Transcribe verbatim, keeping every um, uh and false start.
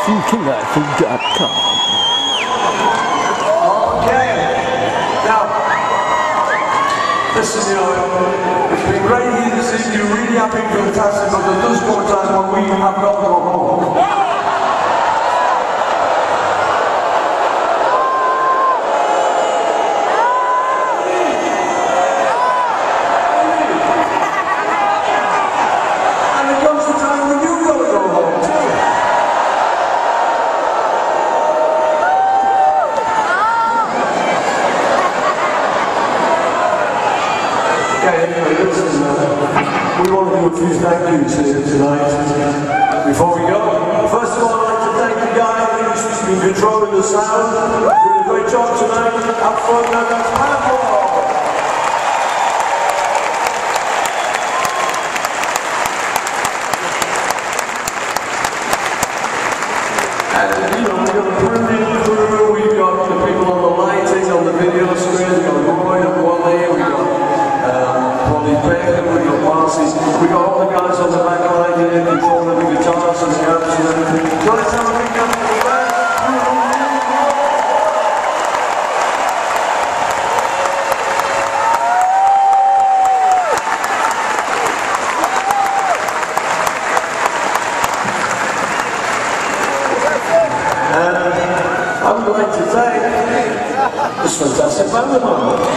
future rifle dot com. Okay. Now, listen, you know, it's been great here this evening. Really happy, fantastic, but there does come a time when we have got to go home. We want to do a few thank yous here tonight. Before we go, first of all, I'd like to thank the guy who's been controlling the sound, doing a great job tonight. Up front, now that's Pablo. And you know, we've got a brilliant crew. We've got the people on the lighting, on the video screen. We've got Roy and Wally. We've got Polly Baker, we've got Marcy, we've got all the guys on the back line here controlling the guitars and the amps and everything. So let's have a big hand for the band. And I would like to thank this fantastic band of mine.